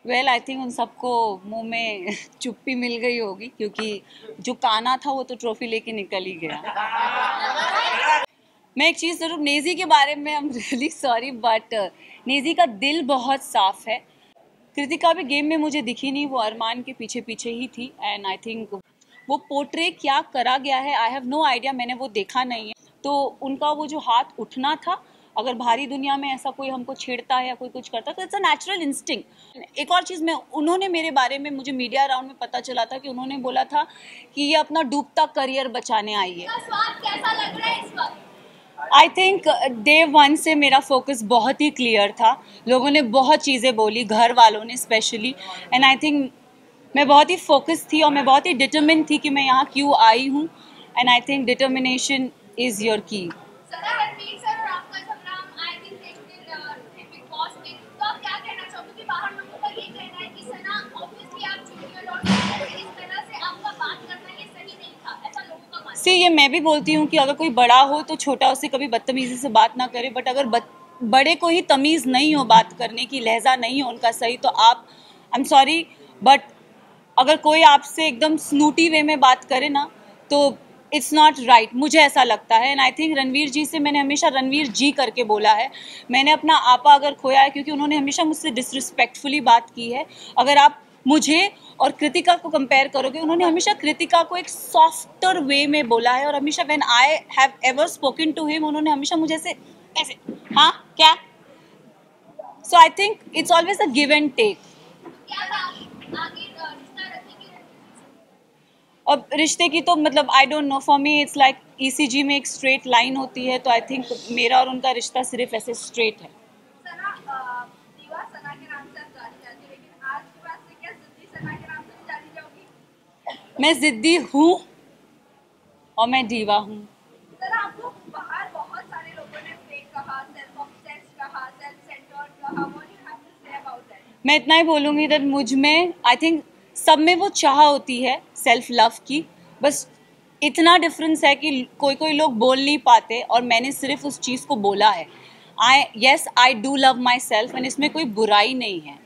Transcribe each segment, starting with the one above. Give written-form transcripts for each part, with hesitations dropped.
Well I think उन सबको मुंह में चुप्पी मिल गई होगी, क्योंकि जो काना था वो तो ट्रॉफी लेके निकल ही गया। मैं एक चीज़ ज़रूर, नेजी के बारे में I am really sorry but Naezy का दिल बहुत साफ है। कृतिका भी गेम में मुझे दिखी नहीं, वो अरमान के पीछे पीछे ही थी एंड आई थिंक वो पोर्ट्रे क्या करा गया है आई हैव नो आइडिया, मैंने वो देखा नहीं है। तो उनका वो जो हाथ उठना था, अगर भारी दुनिया में ऐसा कोई हमको छेड़ता है या कोई कुछ करता है तो इट्स अ नेचुरल इंस्टिंक्ट। एक और चीज़, मैं उन्होंने मेरे बारे में, मुझे मीडिया राउंड में पता चला था कि उन्होंने बोला था कि ये अपना डूबता करियर बचाने आई है। कैसा लग रहा है इस वक्त? आई थिंक डे वन से मेरा फोकस बहुत ही क्लियर था। लोगों ने बहुत चीज़ें बोली, घर वालों ने स्पेशली, एंड आई थिंक मैं बहुत ही फोकस थी और मैं बहुत ही डिटर्मिन थी कि मैं यहाँ क्यों आई हूँ, and I think determination is your की। सी, ये मैं भी बोलती हूँ कि अगर कोई बड़ा हो तो छोटा उससे कभी बदतमीजी से बात ना करे, बट अगर बड़े को ही तमीज़ नहीं हो बात करने की, लहजा नहीं हो उनका सही, तो आप, आई एम सॉरी बट अगर कोई आपसे एकदम स्नूटी वे में बात करे ना तो इट्स नॉट राइट, मुझे ऐसा लगता है। And I think Ranveer ji से मैंने हमेशा रणवीर जी करके बोला है। मैंने अपना आपा अगर खोया है क्योंकि उन्होंने हमेशा मुझसे डिसरिस्पेक्टफुली बात की है। अगर आप मुझे और कृतिका को कंपेयर करोगे, उन्होंने हमेशा कृतिका को एक सॉफ्टर वे में बोला है और हमेशा when I have ever spoken to him, उन्होंने हमेशा मुझे ऐसे हाँ क्या, so I think it's always a give and take. अब रिश्ते की तो मतलब I don't know, for me it's like ECG में एक स्ट्रेट लाइन होती है, तो आई थिंक मेरा और उनका रिश्ता सिर्फ ऐसे स्ट्रेट है। मैं जिद्दी हूँ और मैं दीवा हूँ। मैं इतना ही बोलूँगी दैट मुझ में, आई थिंक सब में वो चाह होती है सेल्फ लव की, बस इतना डिफरेंस है कि कोई कोई लोग बोल नहीं पाते और मैंने सिर्फ उस चीज़ को बोला है। I do love my self and इसमें कोई बुराई नहीं है।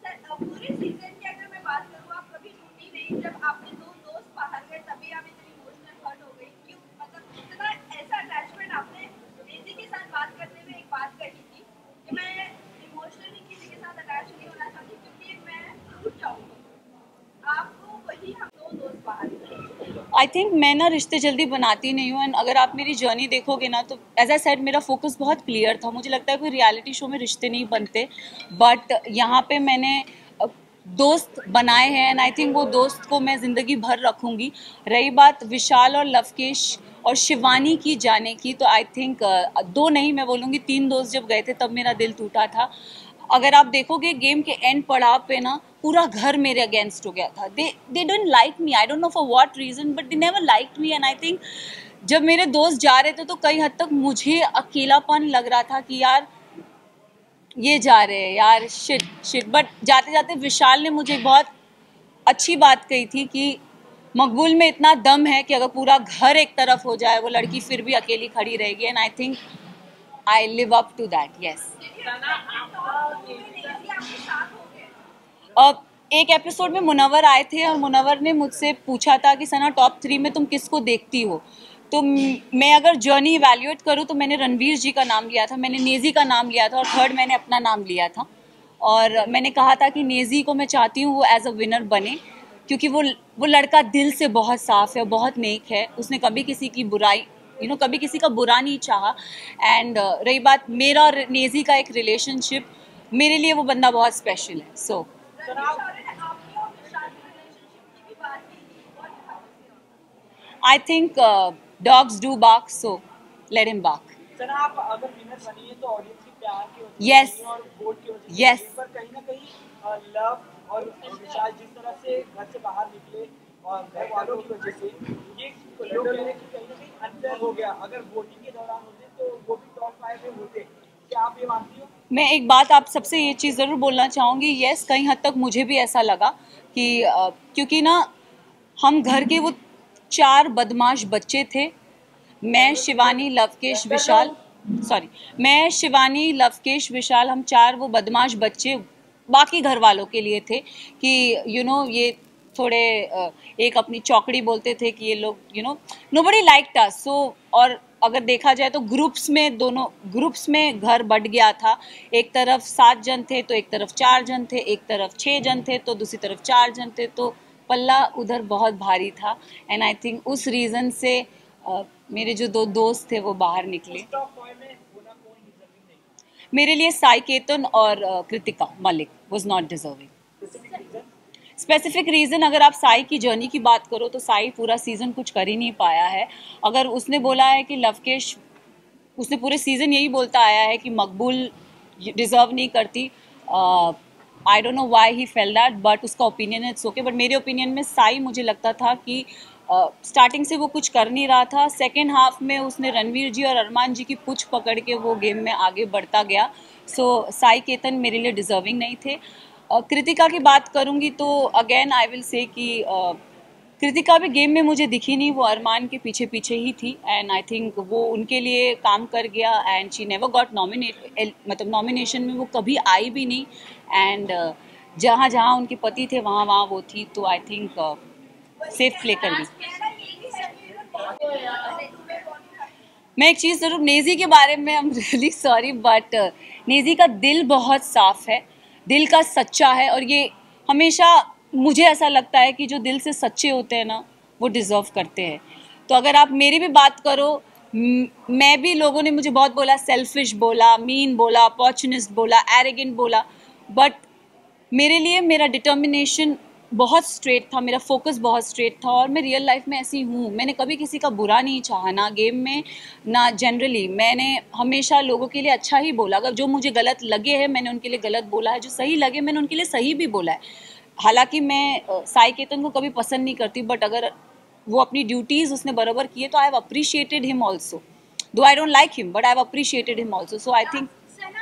आई थिंक मैं ना रिश्ते जल्दी बनाती नहीं हूँ, एंड अगर आप मेरी जर्नी देखोगे ना तो एज आई सेड मेरा फोकस बहुत क्लियर था। मुझे लगता है कोई रियलिटी शो में रिश्ते नहीं बनते, बट यहाँ पे मैंने दोस्त बनाए हैं एंड आई थिंक वो दोस्त को मैं ज़िंदगी भर रखूँगी। रही बात विशाल और लवकेश और शिवानी की जाने की, तो आई थिंक 2 नहीं मैं बोलूँगी 3 दोस्त जब गए थे तब मेरा दिल टूटा था। अगर आप देखोगे गेम के एंड पड़ाव पे ना पूरा घर मेरे अगेंस्ट हो गया था। They don't like me, I don't know for what reason, but they never liked me. And I think जब मेरे दोस्त जा रहे थे तो कई हद तक मुझे अकेलापन लग रहा था कि यार ये जा रहे हैं यार, शिट। बट जाते जाते विशाल ने मुझे बहुत अच्छी बात कही थी कि मकबूल में इतना दम है कि अगर पूरा घर एक तरफ हो जाए वो लड़की फिर भी अकेली खड़ी रहेगी, and I think I live up to that. Yes, अब एक एपिसोड में मुनव्वर आए थे और मुनव्वर ने मुझसे पूछा था कि सना टॉप 3 में तुम किसको देखती हो, तो मैं अगर जर्नी इवैल्यूएट करूँ तो मैंने रणवीर जी का नाम लिया था, मैंने नेजी का नाम लिया था और थर्ड मैंने अपना नाम लिया था। और मैंने कहा था कि नेजी को मैं चाहती हूँ वो एज अ विनर बने, क्योंकि वो लड़का दिल से बहुत साफ है, बहुत नेक है, उसने कभी किसी की बुराई कभी किसी का बुरा नहीं चाहा। एंड रही बात मेरा और नेजी का एक रिलेशनशिप, मेरे लिए वो बंदा बहुत स्पेशल है। So I think dogs do bark, so let him bark. Sir आप अगर विनर बनी है तो ऑडियंस की प्यार की वजह Yes. से और वोट की वजह से, Yes. पर कहीं ना कहीं लव और विशाल जिस तरह से घर से बाहर निकले और घर वालों की वजह से ये लोग कह रहे हैं कि कहीं ना कहीं अंतर हो गया। अगर वोटिंग के दौरान होते तो वो भी टॉप 5 में होते, क्या आप ये मानती हो? मैं एक बात आप सबसे ये चीज़ ज़रूर बोलना चाहूँगी, यस कहीं हद तक मुझे भी ऐसा लगा कि क्योंकि ना हम घर के वो 4 बदमाश बच्चे थे, मैं शिवानी लवकेश विशाल, मैं शिवानी लवकेश विशाल, हम 4 वो बदमाश बच्चे बाकी घर वालों के लिए थे कि ये थोड़े एक अपनी चौकड़ी बोलते थे कि ये लोग नोबडी लाइक्ड अस। सो और अगर देखा जाए तो दोनों ग्रुप्स में घर बढ़ गया था। एक तरफ 7 जन थे तो एक तरफ 4 जन थे, एक तरफ 6 जन थे तो दूसरी तरफ 4 जन थे, तो पल्ला उधर बहुत भारी था। एंड आई थिंक उस रीज़न से मेरे जो 2 दोस्त थे वो बाहर निकले। मेरे लिए साई केतन और Kritika Malik was not deserving. Specific reason अगर आप साई की जर्नी की बात करो तो साई पूरा सीज़न कुछ कर ही नहीं पाया है। अगर उसने बोला है कि लवकेश, उसने पूरे सीज़न यही बोलता आया है कि मकबूल डिज़र्व नहीं करती। I don't know why he felt that, but उसका ओपिनियन इट्स ओके। बट मेरे ओपिनियन में साई, मुझे लगता था कि स्टार्टिंग से वो कुछ कर नहीं रहा था। सेकेंड हाफ में उसने रणवीर जी और अरमान जी की पुछ पकड़ के वो गेम में आगे बढ़ता गया। सो साई केतन मेरे लिए डिज़र्विंग नहीं थे। कृतिका की बात करूँगी तो अगेन आई विल से कि कृतिका भी गेम में मुझे दिखी नहीं, वो अरमान के पीछे पीछे ही थी। एंड आई थिंक वो उनके लिए काम कर गया and she never got nominate, मतलब नॉमिनेशन में वो कभी आई भी नहीं। एंड जहाँ जहाँ उनके पति थे वहाँ वहाँ वो थी, तो आई थिंक सेफ प्ले कर गई। मैं एक चीज़ ज़रूर, नेजी के बारे में I am really sorry, but Naezy का दिल बहुत साफ है, दिल का सच्चा है। और ये हमेशा मुझे ऐसा लगता है कि जो दिल से सच्चे होते हैं ना वो डिज़र्व करते हैं। तो अगर आप मेरी भी बात करो, मैं भी, लोगों ने मुझे बहुत बोला, सेल्फिश बोला, मीन बोला, अपॉर्चुनिस्ट बोला, एरोगेंट बोला, बट मेरे लिए मेरा डिटर्मिनेशन बहुत स्ट्रेट था, मेरा फोकस बहुत स्ट्रेट था। और मैं रियल लाइफ में ऐसी हूँ, मैंने कभी किसी का बुरा नहीं चाहा, ना गेम में ना जनरली। मैंने हमेशा लोगों के लिए अच्छा ही बोला। अगर जो मुझे गलत लगे हैं मैंने उनके लिए गलत बोला है, जो सही लगे मैंने उनके लिए सही भी बोला है। हालांकि मैं साई केतन को कभी पसंद नहीं करती, बट अगर वो अपनी ड्यूटीज़ उसने बराबर किए तो I have appreciated him also, though I don't like him but I have appreciated him also. So I think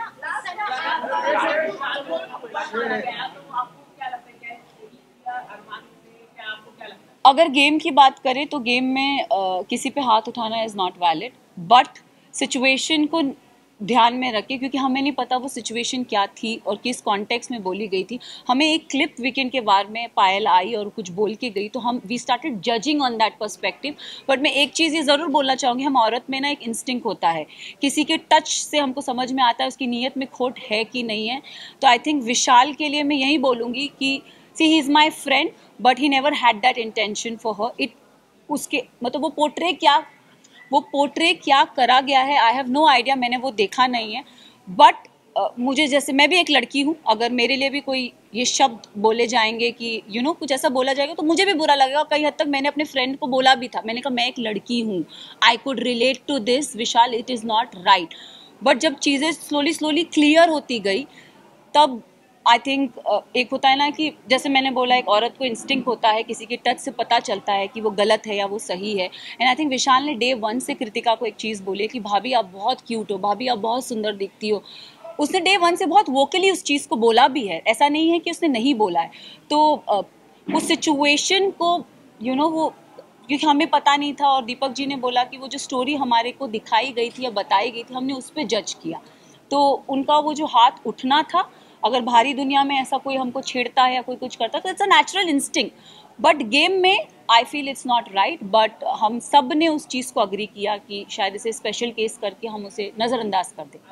अगर गेम की बात करें तो गेम में किसी पे हाथ उठाना is not valid, but situation को ध्यान में रखें, क्योंकि हमें नहीं पता वो सिचुएशन क्या थी और किस कॉन्टेक्स्ट में बोली गई थी। हमें एक क्लिप वीकेंड के बार में पायल आई और कुछ बोल के गई, तो हम we started judging on that perspective. But मैं एक चीज़ ये ज़रूर बोलना चाहूँगी, हम औरत में ना एक इंस्टिंक्ट होता है, किसी के टच से हमको समझ में आता है उसकी नीयत में खोट है कि नहीं है। तो आई थिंक विशाल के लिए मैं यही बोलूँगी कि see he is my friend but he never had that intention for her. It उसके मतलब वो पोर्ट्रे क्या करा गया है, आई हैव नो आइडिया, मैंने वो देखा नहीं है। बट मुझे, जैसे मैं भी एक लड़की हूँ, अगर मेरे लिए भी कोई ये शब्द बोले जाएंगे कि कुछ ऐसा बोला जाएगा तो मुझे भी बुरा लगेगा। कई हद तक मैंने अपने फ्रेंड को बोला भी था, मैंने कहा मैं एक लड़की हूँ, I could relate to this Vishal, it is not right. But जब चीज़ें स्लोली क्लियर होती गई तब आई थिंक एक होता है ना कि जैसे मैंने बोला, एक औरत को इंस्टिंक्ट होता है, किसी के टच से पता चलता है कि वो गलत है या वो सही है। एंड आई थिंक विशाल ने डे 1 से कृतिका को एक चीज़ बोली कि भाभी आप बहुत क्यूट हो, भाभी आप बहुत सुंदर दिखती हो। उसने डे 1 से बहुत वोकली उस चीज़ को बोला भी है, ऐसा नहीं है कि उसने नहीं बोला है। तो उस सिचुएशन को वो, क्योंकि हमें पता नहीं था और दीपक जी ने बोला कि वो जो स्टोरी हमारे को दिखाई गई थी या बताई गई थी, हमने उस पर जज किया। तो उनका वो जो हाथ उठना था, अगर भारी दुनिया में ऐसा कोई हमको छेड़ता है या कोई कुछ करता है तो it's a natural instinct, but game में I feel it's not right. But हम सब ने उस चीज़ को अग्री किया कि शायद इसे स्पेशल केस करके हम उसे नज़रअंदाज कर दें।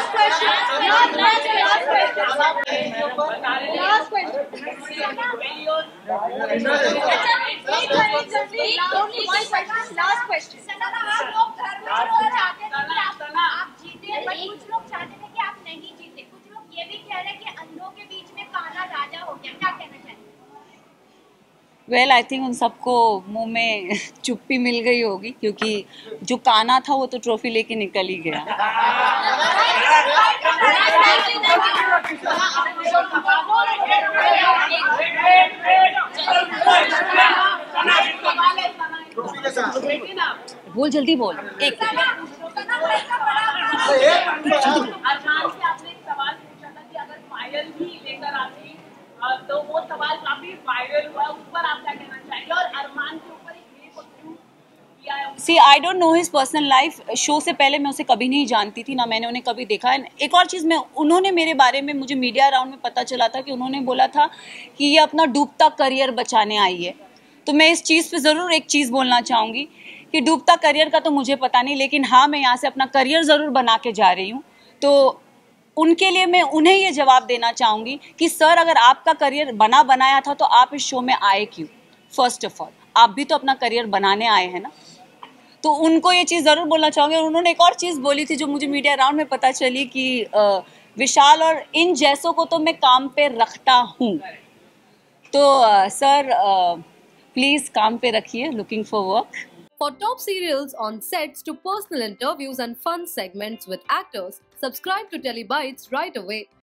वेल आई थिंक उन सबको मुंह में चुप्पी मिल गई होगी, क्योंकि जो काना था वो तो ट्रॉफी लेके निकल ही गया। बोल जल्दी बोल। एक तो वो सवाल काफी वायरल हुआ, उस पर आप क्या कहना चाहेंगे? और अरमान के ऊपर एक क्यों किया है see I don't know his personal life. Show से पहले मैं उसे कभी नहीं जानती थी, ना मैंने उन्हें कभी देखा। एक और चीज़, मैं उन्होंने मेरे बारे में, मुझे मीडिया राउंड में पता चला था कि उन्होंने बोला था कि ये अपना डूबता करियर बचाने आई है। तो मैं इस चीज़ पे ज़रूर एक चीज़ बोलना चाहूँगी कि डूबता करियर का तो मुझे पता नहीं, लेकिन हाँ, मैं यहाँ से अपना करियर ज़रूर बना के जा रही हूँ। तो उनके लिए मैं उन्हें ये जवाब देना चाहूँगी कि सर, अगर आपका करियर बनाया था तो आप इस शो में आए क्यों? फर्स्ट ऑफ ऑल, आप भी तो अपना करियर बनाने आए हैं ना। तो उनको ये चीज़ ज़रूर बोलना चाहूँगी। और उन्होंने एक और चीज़ बोली थी जो मुझे मीडिया राउंड में पता चली कि विशाल और इन जैसों को तो मैं काम पे रखता हूँ। तो सर, प्लीज़ काम पे रखिए, looking for work. For top serials on sets to personal interviews and fun segments with actors, subscribe to Telebytes right away.